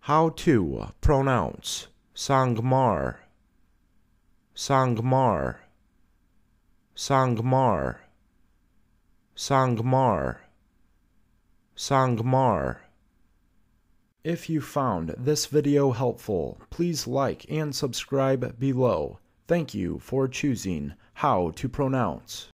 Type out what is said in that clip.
How to pronounce Saint-Marc, Saint-Marc, Saint-Marc, Saint-Marc, Saint-Marc. If you found this video helpful, please like and subscribe below. Thank you for choosing How to Pronounce.